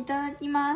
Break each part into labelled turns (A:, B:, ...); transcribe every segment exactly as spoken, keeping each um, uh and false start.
A: いただきます。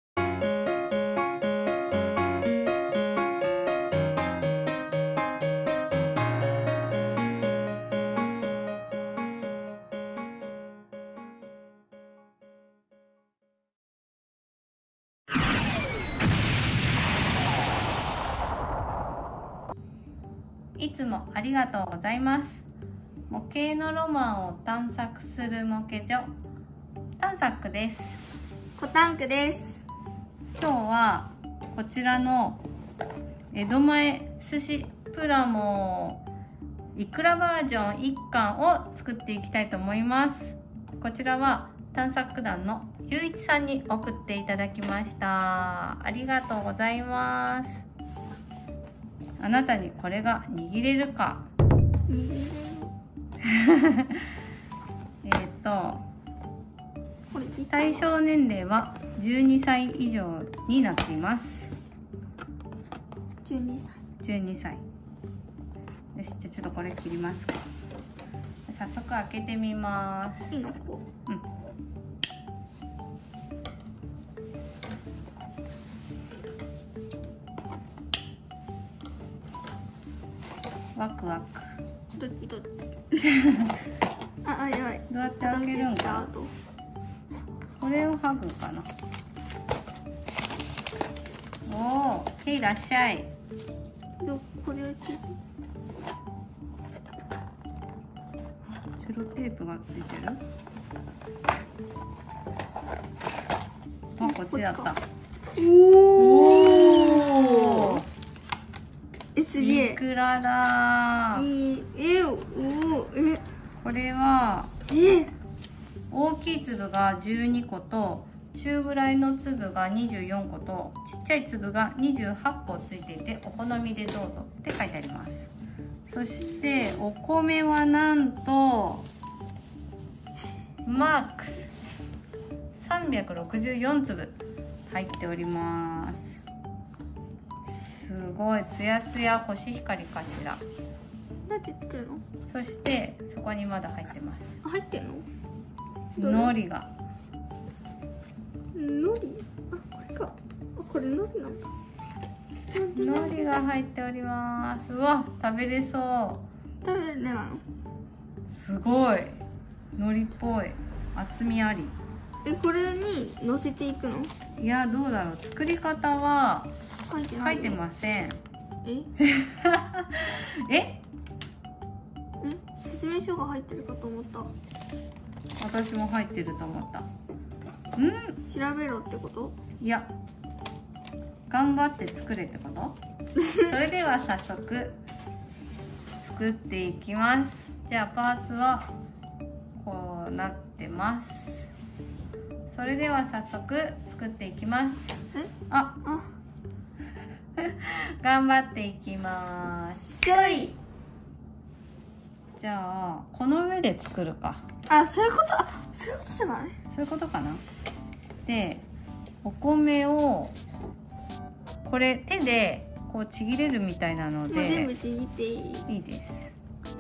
B: いつもありがとうございます。模型のロマンを探索する模型所、探索です。
A: コタンクです。
B: 今日はこちらの江戸前寿司プラモいくらバージョンいっかんを作っていきたいと思います。こちらは探索団のゆういちさんに送っていただきました。ありがとうございます。あなたにこれが握れるか。
A: 握れる
B: えっと
A: これ
B: 対象年齢はじゅうにさい以上になっています。
A: じゅうにさい。
B: じゅうにさい。よし、じゃあちょっとこれ切りますか。早速開けてみます。
A: いいのこ
B: う。うん。ワクワク。
A: ドキドキ。あ、あ、やばい。
B: どうやって開けるんか。これを剥ぐかな。おお、へいらっしゃい。
A: ど、これを切る。
B: セロテープがついてる。あ、こっちだった。
A: おお。え、すげえ。
B: いくらだー。
A: え、え、おお、え。
B: これは。
A: え。
B: 大きい粒がじゅうにこと、中ぐらいの粒がにじゅうよんこと、ちっちゃい粒がにじゅうはっこついていて、お好みでどうぞって書いてあります。そしてお米はなんとマックスさんびゃくろくじゅうよんつぶ入っております。すごいツヤツヤコシヒカリかしら。
A: どうやって作るの？
B: そしてそこにまだ入ってます。
A: あ、入ってんの？
B: 海苔が。
A: 海苔？あ、これか。あ、これ海苔なんだ。
B: 海苔が入っております。うわ、食べれそう。
A: 食べれなの？
B: すごい海苔っぽい、厚みあり。
A: え、これに乗せていくの？
B: いや、どうだろう。作り方は
A: 書いてない。
B: 書いてません。
A: え
B: え
A: え、説明書が入ってるかと思った。
B: 私も入ってると思った。うん、
A: 調べろってこと？
B: いや、頑張って作れってこと？それでは早速作っていきます。じゃあパーツはこうなってます。それでは早速作っていきます。
A: え？
B: あ、
A: あ、
B: 頑張っていきます。
A: ちょい。
B: じゃあこの上で作るか。
A: あ、そういうこと。あ、そういうことじゃない？
B: そういうことかな。で、お米をこれ手でこうちぎれるみたいなので、
A: 全部ちぎっていい？
B: いいです。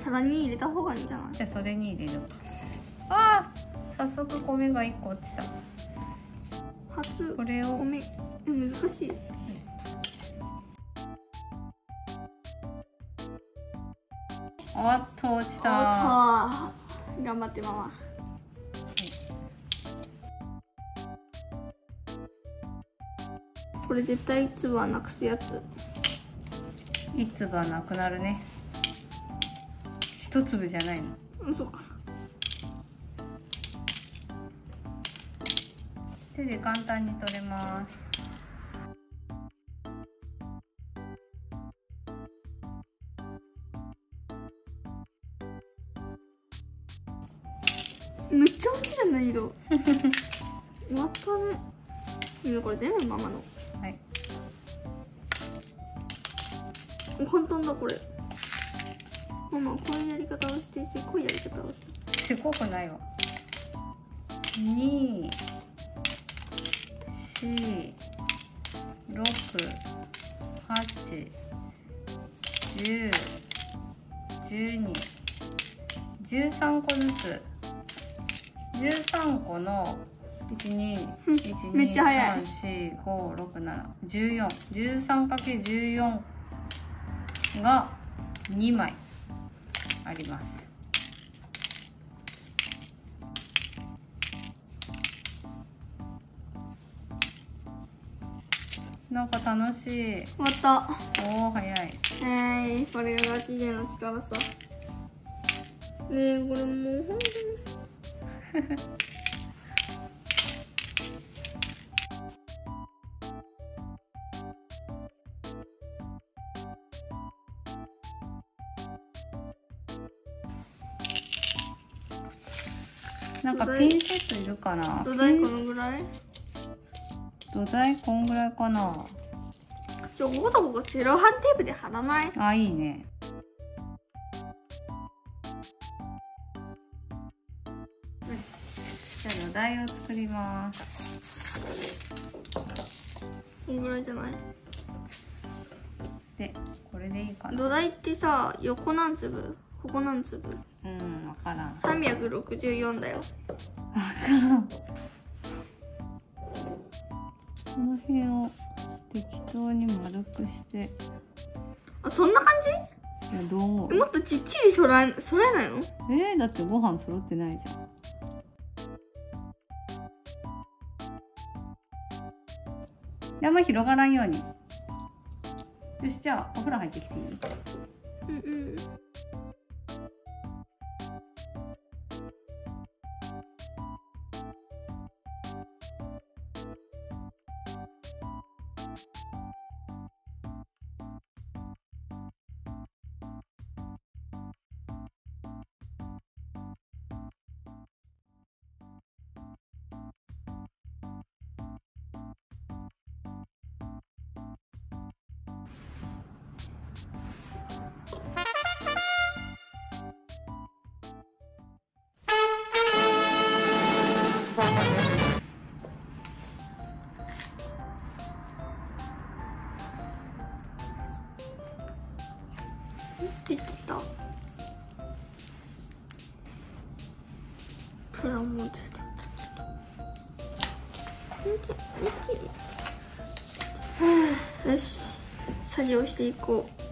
A: 皿に入れた方がいいんじゃない？
B: じゃあそれに入れるか。ああ、早速米がいっこ落ちた。
A: 初
B: これを
A: 米。え、難しい。
B: あっと落ちた。
A: あー、頑張ってママ。これ絶対粒はなくすやつ。
B: 一粒はなくなるね。一粒じゃないの。
A: うん、そうか。
B: 手で簡単に取れます。
A: めっちゃ落ちるんだ色。またね。今これ全部ママの。
B: はい。
A: 簡単だこれ。ママこういうやり方をしてせこいやり方をして。
B: せこくないわ。に、し、ろく、はち、じゅう、じゅうに、じゅうさんこずつ。じゅうさんこのいちに
A: めっちゃ早い。
B: いちにさんしごろくななじゅうよん じゅうさんかけるじゅうよん がにまいあります。なんか楽しい。
A: 終わった。
B: おお早い。
A: えー、これがガチ勢の力さ。ねえ、これもう本当に
B: なんかピンセットいるかな。
A: 土台このぐらい。
B: 土台こんぐらいかな。
A: ちょ、こことここセロハンテープで貼らない？
B: あ、いいね。よし、じゃあ土台を作ります。
A: こんぐらいじゃない？
B: で、これでいいかな。
A: 土台ってさ、横何粒？ここ何粒？
B: うん、わからん。
A: さんびゃくろくじゅうよんだよ。
B: わからん。この辺を適当に丸くして。
A: あ、そんな感じ？
B: いや、どう思う？
A: もっとちっちりそらえ、そらえないの？
B: えー、だってご飯揃ってないじゃん。あんま広がらんように。よし、じゃあお風呂入ってきていい？
A: うんうん。できた。プラモデル。よし、作業していこう。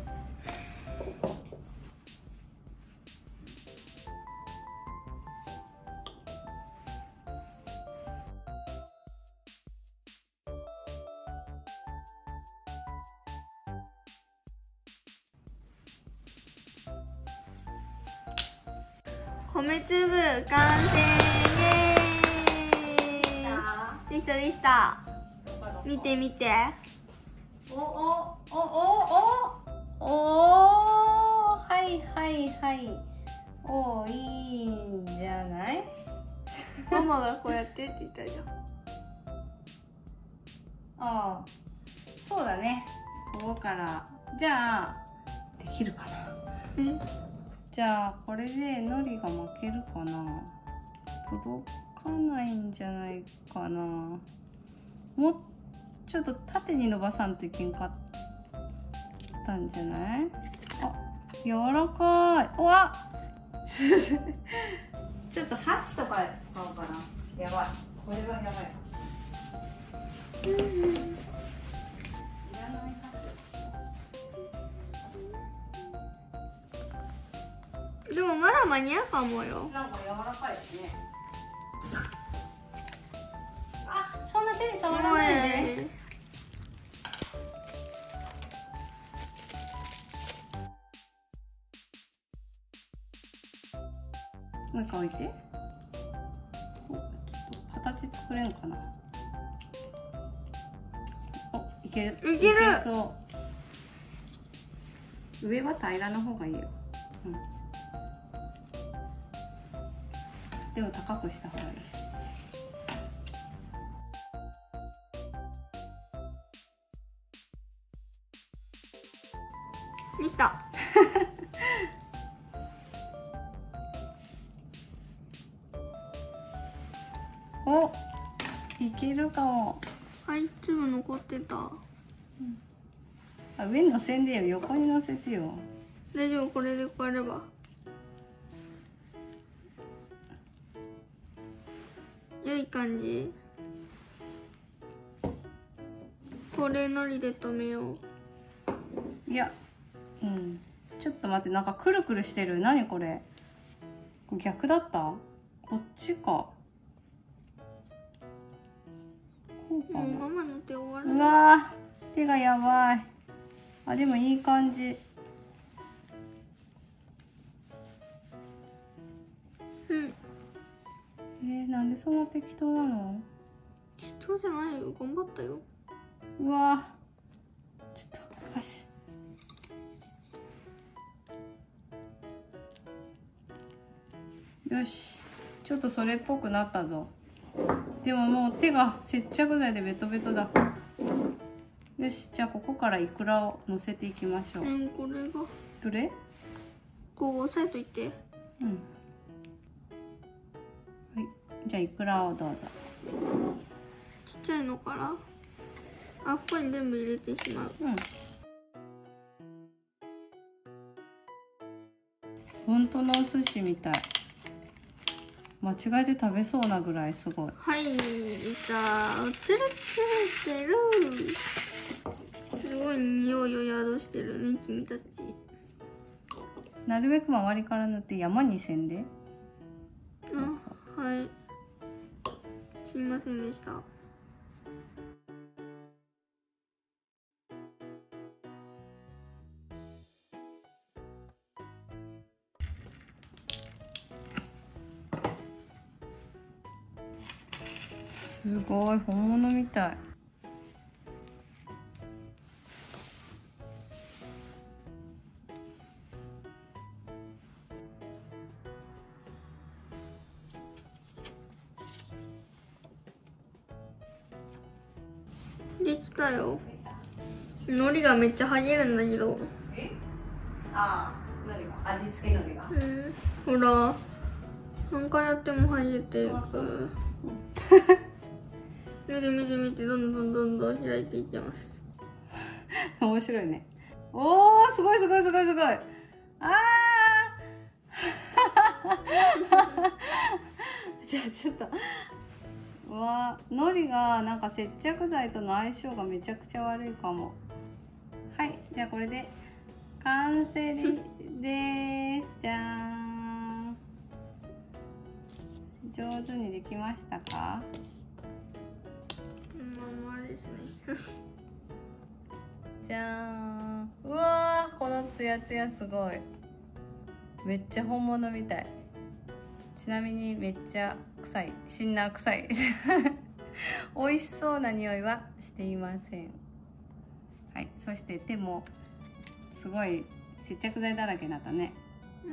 A: 米粒完成。イエーイ。できたできた。見て見て。
B: おおおおおおおはいはいはい。おいいんじゃない？
A: ママがこうやってって言ったじゃん。
B: ああ、そうだね。ここからじゃあできるかな。
A: え？
B: じゃあこれでのりが負けるかな。届かないんじゃないかな。もうちょっと縦に伸ばさんといけんかったんじゃない？あ、柔らかい。うわちょっと箸とか使おうかな。やばい、これはやばい。うん、いらない箸。
A: でもまだ間に合うかもよ。
B: なんか柔らかいですね。あ、そんな手に触らないで。もう一回置いて。お、ちょっと形作れんかな。お、いける。
A: いける。
B: そう。上は平らな方がいいよ。うん。でも高くした方がいいし。
A: できた。
B: お、いけるかも。
A: はい、粒残ってた。
B: うん、あ、上に乗せんでよ、横に乗せてよ。
A: 大丈夫、これでこうやれば。良い感じ。 これのりで止めよう。
B: いや、うん、ちょっと待って、なんかくるくるしてる。何これ、これ逆だった？こっちか。こうかな。
A: もうママの手終わる。
B: うわー、手がやばい。あ、でもいい感じ。
A: うん。
B: えー、なんでそんな適当なの？
A: 適当じゃないよ、頑張ったよ。
B: うわー、ちょっとよし。よし、ちょっとそれっぽくなったぞ。でももう手が接着剤でベトベトだ。よし、じゃあここからイクラを乗せていきましょう。
A: うん、これが
B: どれ？
A: こう押さえといて。
B: うん。はい、じゃあイクラをどうぞ。
A: ちっちゃいのからあ、ここに全部入れてしまう。
B: うん。本当のお寿司みたい。間違えて食べそうなぐらいすごい。
A: はい、じゃあつるつるしてる。すごい匂いを宿してるね、君たち。
B: なるべく周りから塗って山にせんで。
A: あ、はい。すいませんでした。
B: すごい本物みたい。
A: できたよ。海苔がめっちゃはげるんだけど。
B: え？ああ、海苔が、味付け海苔が。
A: うん、ほら、何回やってもはげていく。見て見て見て、どんどんどんどん開いていきます。
B: 面白いね。おー、すごいすごいすごいすごい。ああ。じゃあちょっと。うわー、海苔がなんか接着剤との相性がめちゃくちゃ悪いかも。はい、じゃあこれで完成でです。じゃーん。上手にできましたか？
A: ままですね。
B: じゃーん。うわー、このツヤツヤすごい。めっちゃ本物みたい。ちなみにめっちゃ臭い。シンナー臭い。美味しそうな匂いはしていません。はい、そして手もすごい接着剤だらけになったね。
A: うん。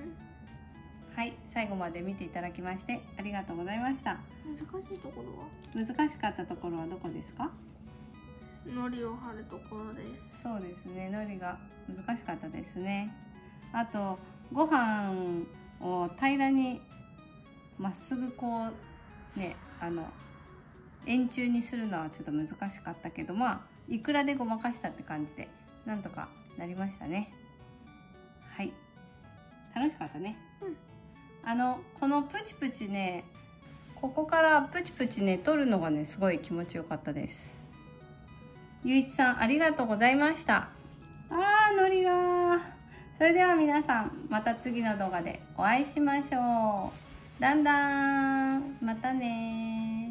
B: はい、最後まで見ていただきましてありがとうございました。
A: 難しいところは？
B: 難しかったところはどこですか？
A: 海苔を貼るところです。
B: そうですね、海苔が難しかったですね。あとご飯を平らにまっすぐこうね、あの円柱にするのはちょっと難しかったけど、まあいくらでごまかしたって感じでなんとかなりましたね。はい、楽しかったね。
A: うん、
B: あのこのプチプチね、ここからプチプチね取るのがねすごい気持ちよかったです。ゆういちさんありがとうございました。あー、海苔が。それでは皆さんまた次の動画でお会いしましょう。だんだん、またね。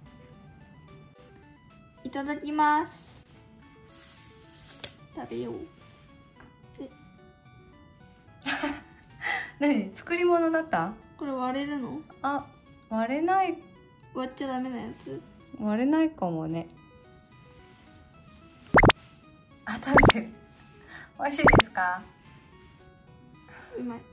A: いただきます。食べよう。え
B: 何、作り物だった？
A: これ割れるの？
B: あ、割れない。
A: 割っちゃダメなやつ？
B: 割れないかもね。あ、食べてる。美味しいですか？
A: うまい。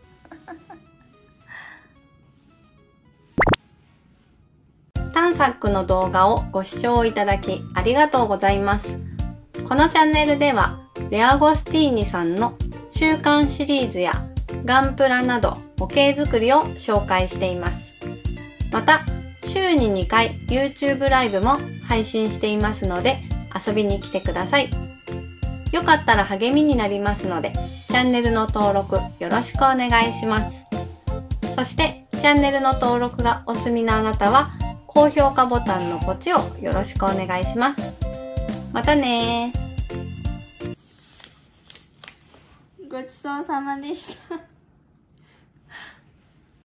B: タンサックの動画をご視聴いただきありがとうございます。このチャンネルではデアゴスティーニさんの習慣シリーズやガンプラなど模型作りを紹介しています。また週ににかい YouTube ライブも配信していますので遊びに来てください。よかったら励みになりますのでチャンネルの登録よろしくお願いします。そしてチャンネルの登録がお済みのあなたは高評価ボタンのポチをよろしくお願いします。 またね。
A: ごちそうさまでした。